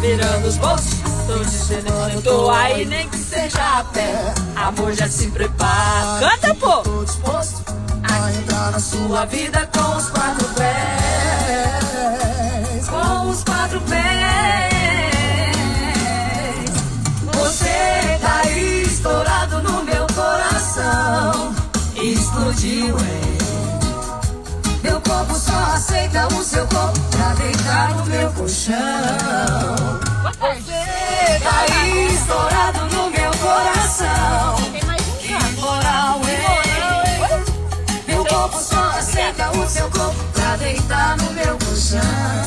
virando os bolsos. Tô dizendo que eu tô aí, nem que seja a pé. Amor, já se prepara. Canta, pô! Tô disposto a entrar na sua vida com os 4 pés. Com os 4 pés. Você tá aí estourado no meu coração. Explodiu, meu corpo só aceita o seu corpo pra deitar no meu colchão. Você tá aí estourado no meu coração. Que moral, meu corpo só aceita o seu corpo pra deitar no meu colchão.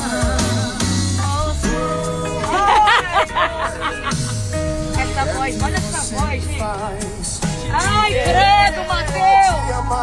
Essa voz, olha essa voz, gente. Ai, credo, Matheus!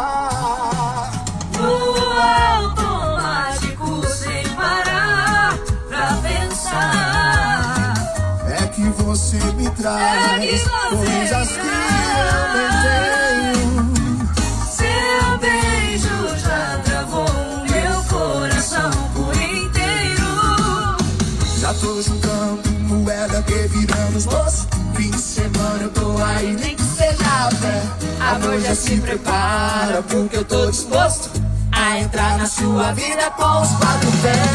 No automático, sem parar pra pensar. É que você me traz coisas que eu nem tenho. Seu beijo já travou o meu coração por inteiro. Já tô juntando moeda, revirando os bolsos. Fim de semana eu tô aí, nem que seja a pé. Amor, já se prepara, porque eu tô disposto a entrar na sua vida com os 4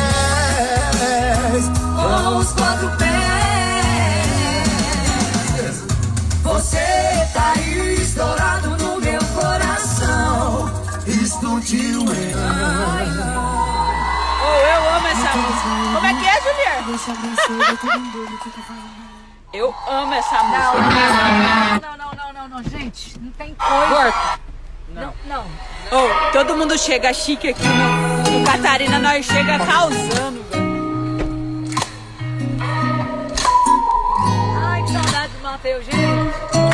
pés. Com os 4 pés. Você tá aí estourado no meu coração. Explodiu, Eu amo essa música. Como é que é, Juliana? Eu amo essa música. Não, gente, não tem coisa. Corta. Não. Oh, todo mundo chega chique aqui no Catarina, nós chega causando, velho. Ai, que saudade do Matheus, gente.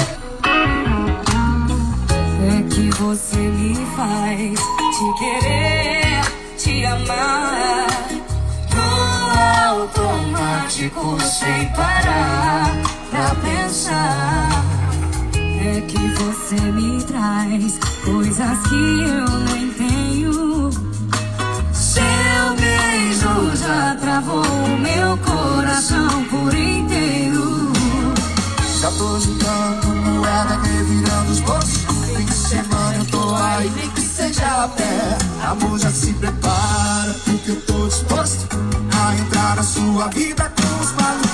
É que você me faz te querer, te amar. No automático, sem parar pra pensar. É que você me traz coisas que eu nem tenho. Seu beijo já travou o meu coração por inteiro. Já tô juntando moeda, revirando os bolsos. Fim de semana eu tô aí, nem que seja a pé. Amor, já se prepara, porque eu tô disposto a entrar na sua vida com os 4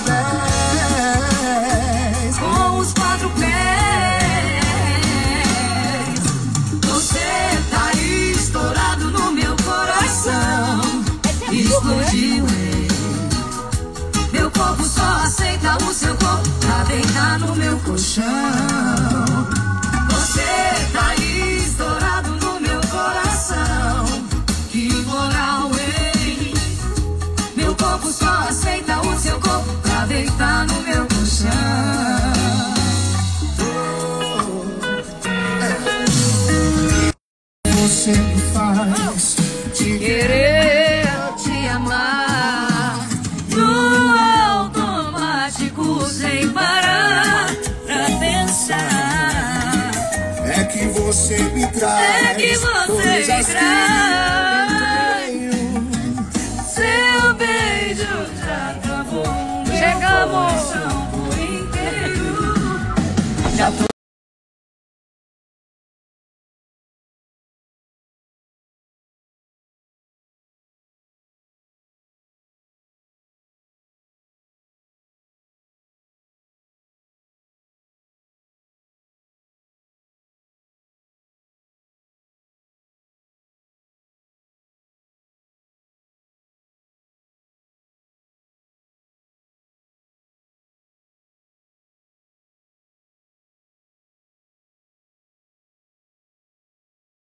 pés. Com os 4 pés. Você tá aí estourado no meu coração. Explodiu, meu corpo só aceita o seu corpo pra deitar no meu colchão. Você tá aí estourado no meu coração. Que moral, hein? Meu corpo só aceita o seu corpo pra deitar no meu colchão. Você me faz te querer, te amar. No automático, sem parar pra pensar. É que você me traz coisas que